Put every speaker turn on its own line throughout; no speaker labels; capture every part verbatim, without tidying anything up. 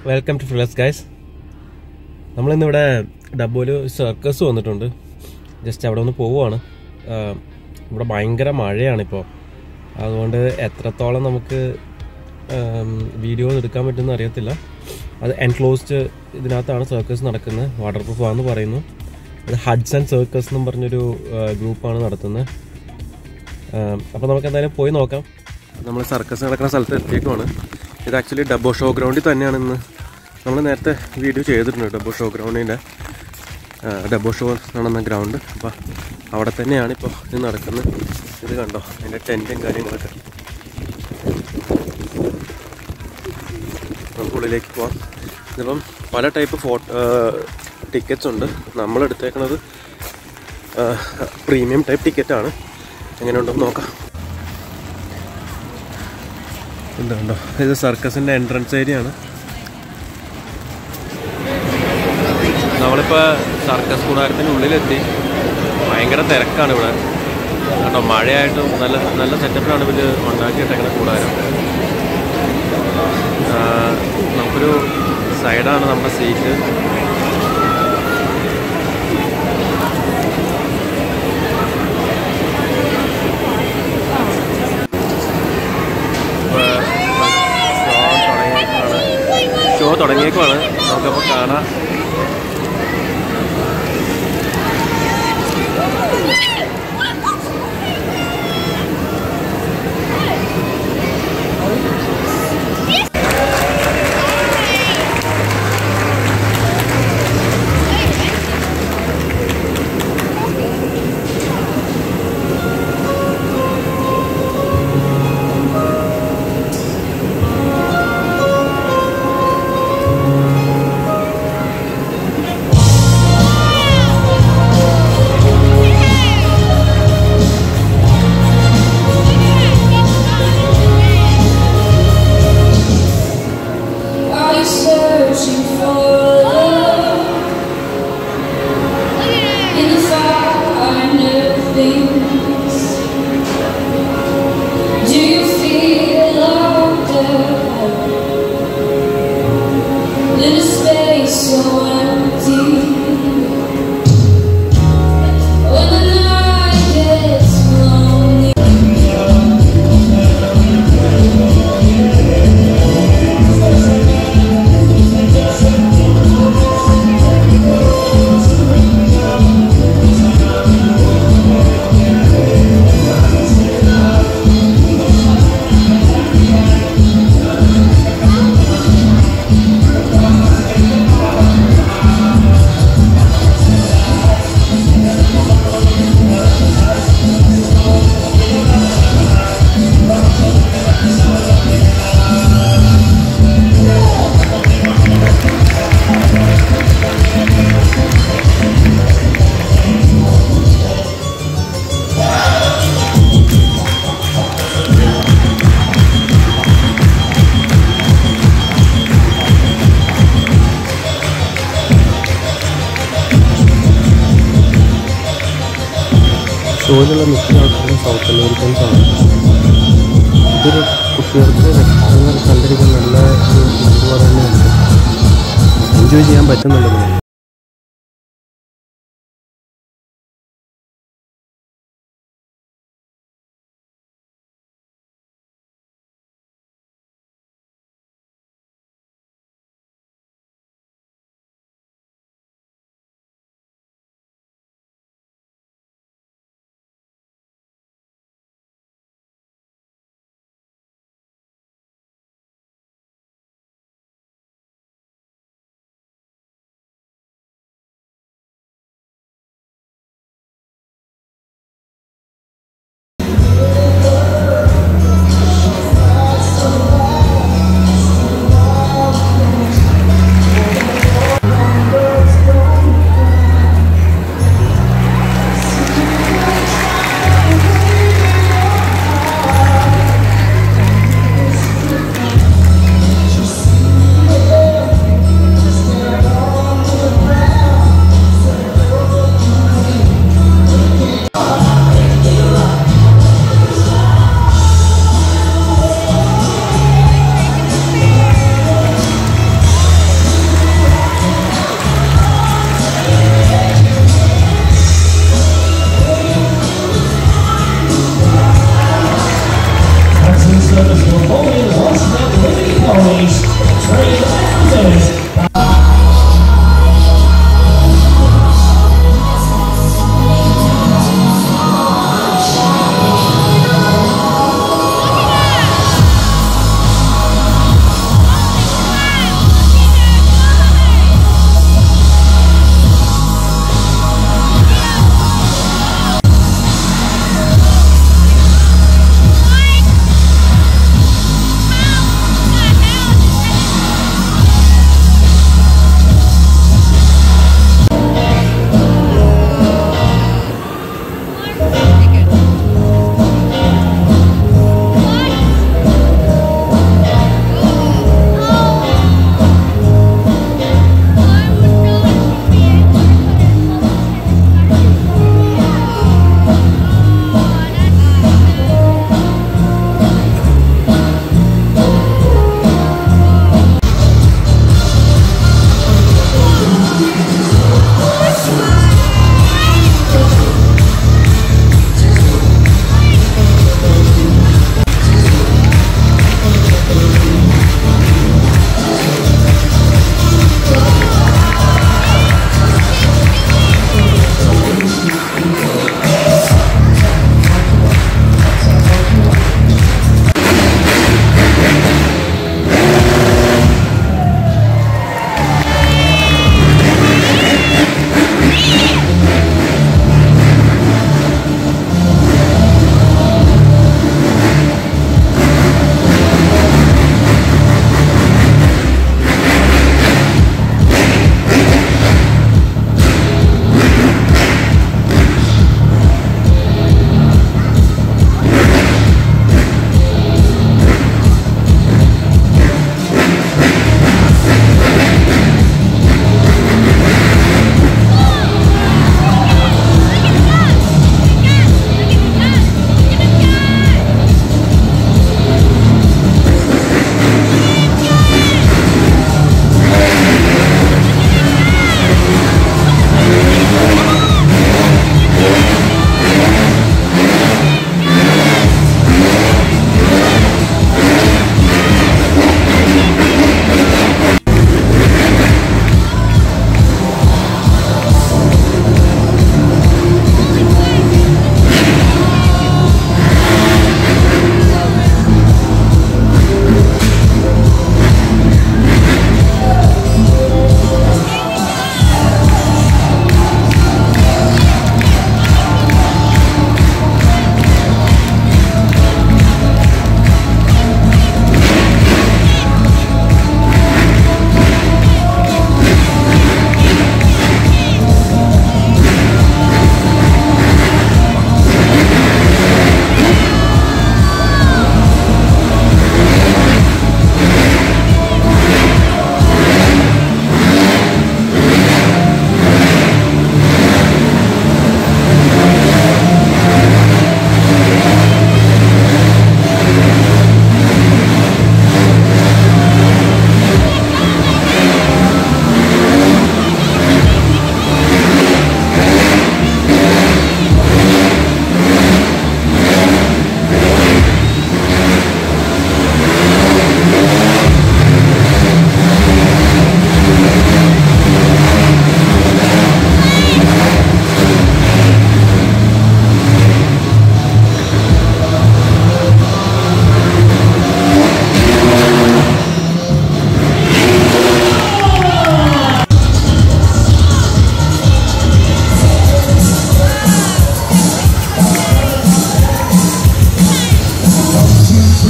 Welcome to ഫ്രിലസ് guys. നമ്മളിന്നിവിടെ ഡബ്ബോയിൽ സർക്കസ് വന്നിട്ടുണ്ട്. ജസ്റ്റ് അവിടെ ഒന്ന് പോവുകയാണ്. ഇവിടെ ഭയങ്കര മഴയാണിപ്പോൾ, അതുകൊണ്ട് എത്രത്തോളം നമുക്ക് വീഡിയോ എടുക്കാൻ പറ്റുമെന്ന് അറിയത്തില്ല. അത് എൻക്ലോസ്ഡ് ഇതിനകത്താണ് സർക്കസ് നടക്കുന്നത്. വാട്ടർ പ്രൂഫ് ആണെന്ന് പറയുന്നു. അത് ഹഡ്സൺ സർക്കസ് എന്നും പറഞ്ഞൊരു ഗ്രൂപ്പാണ് നടത്തുന്നത്. അപ്പോൾ നമുക്ക് എന്തായാലും പോയി നോക്കാം. നമ്മൾ സർക്കസ് നടക്കുന്ന സ്ഥലത്ത് എത്തിയേക്കുമാണ്. ഇത് ആക്ച്വലി ഡബ്ബോ ഷോ ഗ്രൗണ്ടിൽ തന്നെയാണ് ഇന്ന്. നമ്മൾ നേരത്തെ വീഡിയോ ചെയ്തിട്ടുണ്ട് ഡബ്ബോ ഷോ ഗ്രൗണ്ടിൻ്റെ. ഡബ്ബോ ഷോ നടന്ന ഗ്രൗണ്ട്. അപ്പോൾ അവിടെ തന്നെയാണ് ഇപ്പോൾ ഇത് നടക്കുന്നത്. ഇത് കണ്ടോ, അതിൻ്റെ ടെൻറ്റും കാര്യങ്ങളൊക്കെ. നമുക്കുള്ളിലേക്ക് പോവാം. ഇതിപ്പം പല ടൈപ്പ് ഫോട്ടോ ടിക്കറ്റ്സ് ഉണ്ട്. നമ്മളെടുത്തേക്കുന്നത് പ്രീമിയം ടൈപ്പ് ടിക്കറ്റാണ്. എങ്ങനെയുണ്ടെന്ന് നോക്കാം. ഇതുണ്ടോ, ഇത് സർക്കസിൻ്റെ എൻട്രൻസ് ഏരിയ ആണ്. നമ്മളിപ്പോൾ സർക്കസ് കൂടാരത്തിൻ്റെ ഉള്ളിലെത്തി. ഭയങ്കര തിരക്കാണ് ഇവിടെ കേട്ടോ. മഴയായിട്ടും നല്ല നല്ല സെറ്റപ്പിലാണ് ഇവർ ഉണ്ടാക്കിയിട്ടേക്കുന്ന കൂടാരം. നമുക്കൊരു സൈഡാണ് നമ്മുടെ സീറ്റ്. ഷോ തുടങ്ങിയേക്കുവാണ്. നമുക്കപ്പോൾ കാണാം. ഷോയിലുള്ള മിക്ക ആൾക്കാരും സൗത്ത് അമേരിക്കൻസ് ആണ്. ഇതൊരു കുട്ടികൾക്ക് കണ്ടിരിക്കാൻ നല്ല ഒരു പറയുന്നുണ്ട്. എൻജോയ് ചെയ്യാൻ പറ്റുന്നുണ്ടെന്ന്.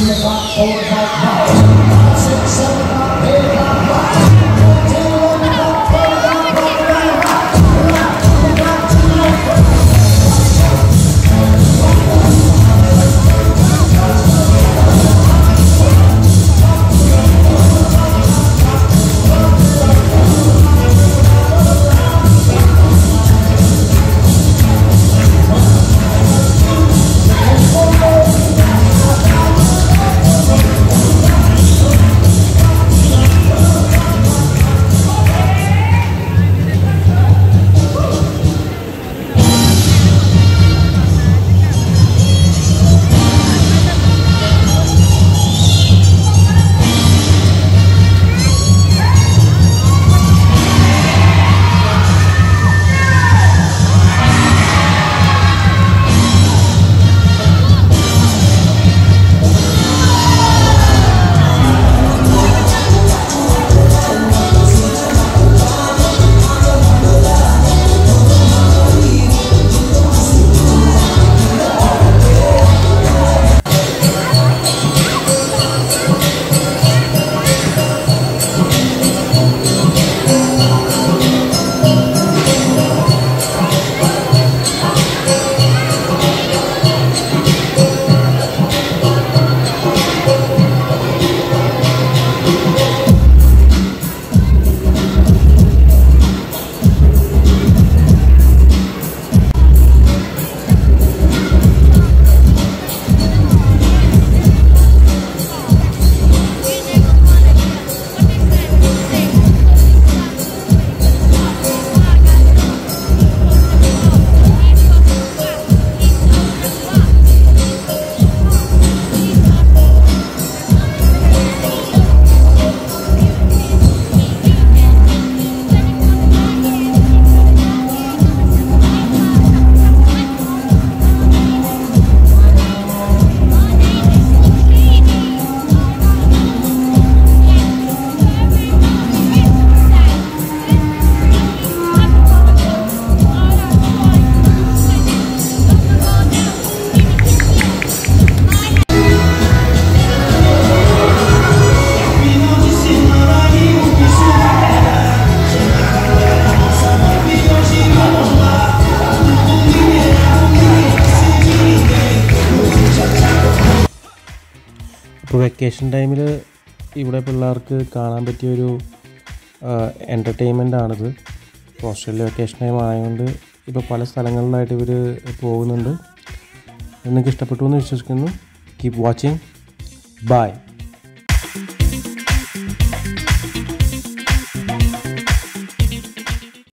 ഇപ്പോൾ വെക്കേഷൻ ടൈമിൽ ഇവിടെ പിള്ളേർക്ക് കാണാൻ പറ്റിയൊരു എൻ്റർടൈൻമെൻ്റ് ആണിത്. ഓസ്ട്രേലിയ വെക്കേഷൻ ടൈം ആയതുകൊണ്ട് ഇപ്പോൾ പല സ്ഥലങ്ങളിലായിട്ട് ഇവർ പോകുന്നുണ്ട്. നിങ്ങൾക്ക് ഇഷ്ടപ്പെട്ടു എന്ന് വിശ്വസിക്കുന്നു. Keep watching. ബൈ.